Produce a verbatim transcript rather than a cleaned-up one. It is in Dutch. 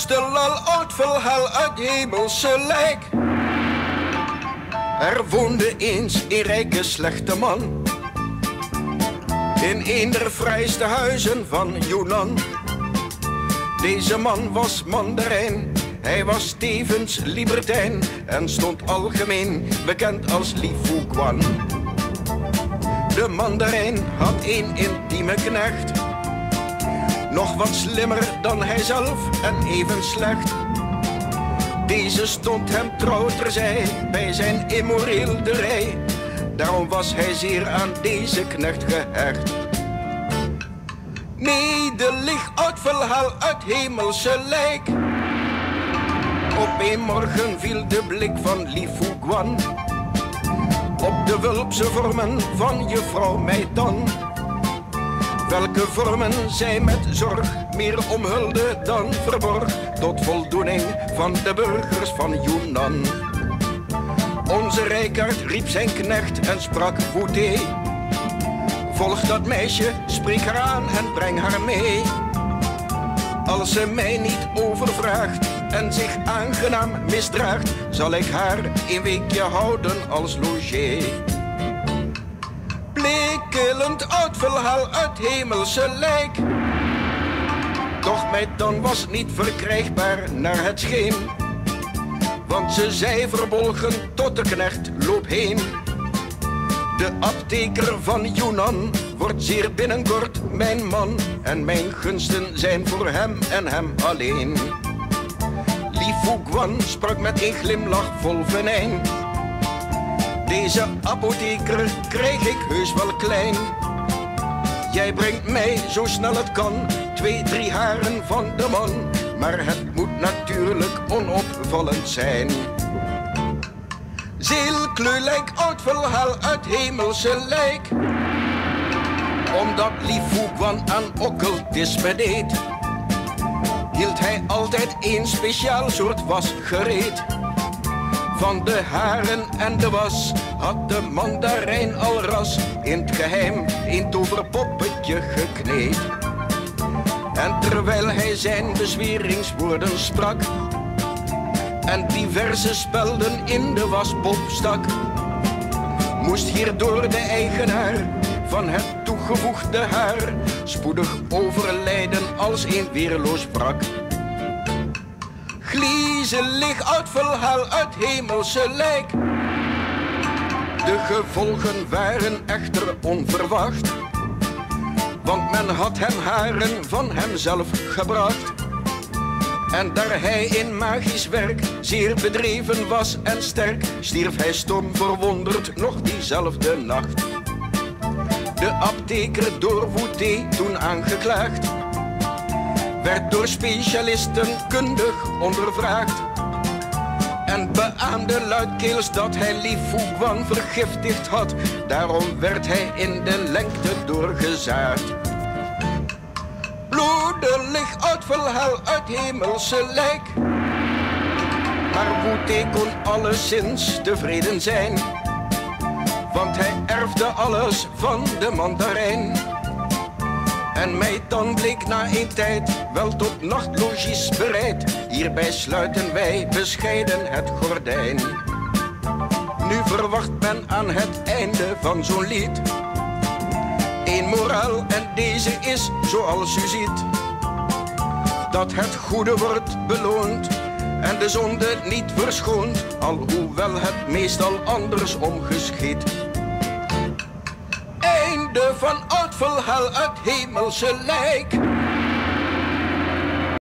stel al oud verhaal uit hemelse lijk. Er woonde eens een rijke slechte man in een der vrijste huizen van Yunnan. Deze man was mandarijn, hij was tevens libertijn en stond algemeen bekend als Li Fu Guan. De mandarijn had een intieme knecht, nog wat slimmer dan hij zelf en even slecht. Deze stond hem trouw terzij bij zijn immoreelderij, daarom was hij zeer aan deze knecht gehecht. Nederlig oud verhaal uit hemelse lijk. Op een morgen viel de blik van Li Fu Guan op de wulpse vormen van juffrouw Meitan, welke vormen zij met zorg meer omhulde dan verborg, tot voldoening van de burgers van Yunnan. Onze rijkaard riep zijn knecht en sprak Woeté: volg dat meisje, spreek haar aan en breng haar mee. Als ze mij niet overvraagt en zich aangenaam misdraagt, zal ik haar een weekje houden als logé. Blekelend oud verhaal uit hemelse lijk. Doch Meitan was niet verkrijgbaar naar het scheen, want ze zei verbolgen tot de knecht: loop heen. De apteker van Yunnan wordt zeer binnenkort mijn man, en mijn gunsten zijn voor hem en hem alleen. Li Fu Guan sprak met een glimlach vol venijn: deze apotheker krijg ik heus wel klein. Jij brengt mij zo snel het kan twee, drie haren van de man, maar het moet natuurlijk onopvallend zijn. Zeelkleurlijk oud verhaal uit hemelse lijk. Omdat Li Fu Guan aan occultisme deed, hield hij altijd een speciaal soort was gereed. Van de haren en de was had de mandarijn al ras in het geheim een toverpoppetje gekneed. En terwijl hij zijn bezweringswoorden sprak en diverse spelden in de waspop stak, moest hierdoor de eigenaar van het toegevoegde haar spoedig overlijden als een weerloos wrak. Griezelig oud verhaal uit hemelse lijk. De gevolgen waren echter onverwacht, want men had hem haren van hemzelf gebracht. En daar hij in magisch werk zeer bedreven was en sterk, stierf hij stom verwonderd nog diezelfde nacht. De apteker door Woeté toen aangeklaagd, werd door specialisten kundig ondervraagd en beaamde luidkeels dat hij Li Fu Guan vergiftigd had. Daarom werd hij in de lengte doorgezaagd. Bloedelig oud verhaal uit hemelse lijk. Maar Woeté kon alleszins tevreden zijn, want hij erfde alles van de mandarijn. En Meitan bleek na een tijd wel tot nachtlogies bereid. Hierbij sluiten wij bescheiden het gordijn. Nu verwacht men aan het einde van zo'n lied een moraal, en deze is zoals u ziet: dat het goede wordt beloond en de zonde niet verschoond, alhoewel het meestal andersom geschiedt. Einde van oud verhaal uit hemelse lijk.